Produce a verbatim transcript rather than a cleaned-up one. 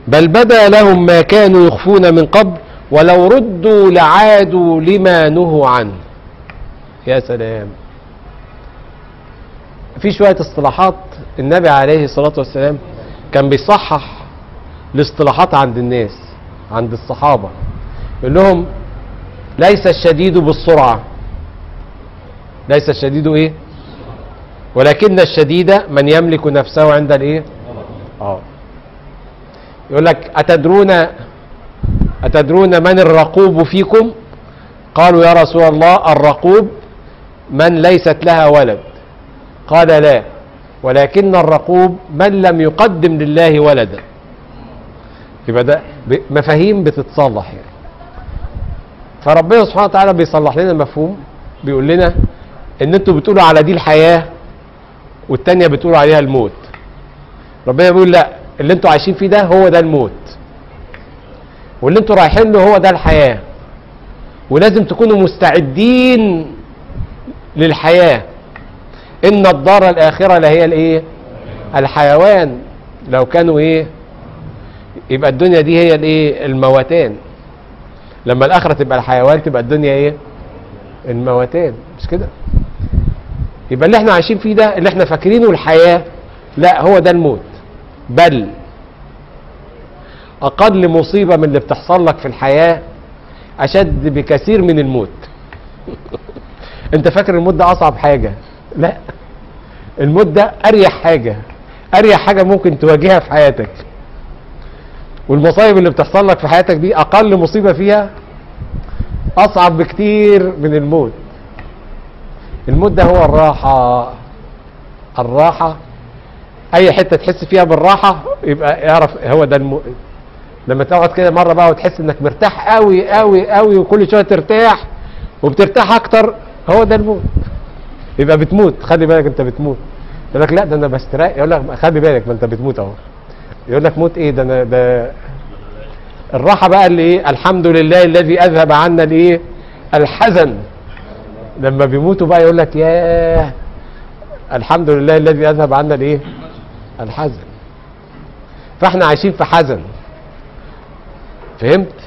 بل بدا لهم ما كانوا يخفون من قبل ولو ردوا لعادوا لما نهوا عنه. يا سلام. في شوية اصطلاحات النبي عليه الصلاة والسلام كان بيصحح الاصطلاحات عند الناس، عند الصحابة. يقول لهم ليس الشديد بالسرعة، ليس الشديد ايه، ولكن الشديد من يملك نفسه عند الايه. اه يقول لك أتدرون أتدرون من الرقوب فيكم؟ قالوا يا رسول الله الرقوب من ليست لها ولد. قال لا، ولكن الرقوب من لم يقدم لله ولدا. يبقى ده مفاهيم بتتصلح يعني. فربنا سبحانه وتعالى بيصلح لنا مفهوم، بيقول لنا ان انتوا بتقولوا على دي الحياة والتانية بتقولوا عليها الموت. ربنا بيقول لا، اللي انتوا عايشين فيه ده هو ده الموت، واللي انتوا رايحين له هو ده الحياة، ولازم تكونوا مستعدين للحياة. ان الدار الاخرة لهي الايه، الحيوان. لو كانوا ايه، يبقى الدنيا دي هي الايه، الموتان. لما الاخرة تبقى الحيوان تبقى الدنيا ايه، الموتان. مش كده؟ يبقى اللي احنا عايشين فيه ده اللي احنا فاكرينه الحياة، لا هو ده الموت. بل اقل مصيبة من اللي بتحصل لك في الحياة اشد بكثير من الموت. انت فاكر الموت ده اصعب حاجة؟ لا، الموت ده اريح حاجة، اريح حاجة ممكن تواجهها في حياتك. والمصايب اللي بتحصل لك في حياتك دي اقل مصيبة فيها اصعب بكتير من الموت. الموت ده هو الراحة. الراحة اي حتة تحس فيها بالراحة يبقى اعرف هو ده الموت. لما تقعد كده مرة بقى وتحس انك مرتاح قوي قوي قوي وكل شوية ترتاح وبترتاح اكتر، هو ده الموت. يبقى بتموت، خلي بالك انت بتموت. يقول لك لا ده انا بستريح، يقول لك خلي بالك ما انت بتموت اهو. يقول لك موت ايه ده، انا ده الراحة بقى اللي ايه، الحمد لله الذي اذهب عنا الايه، الحزن. لما بيموتوا بقى يقول لك ياه الحمد لله الذي اذهب عنا الايه، الحزن. فاحنا عايشين في حزن. فهمت؟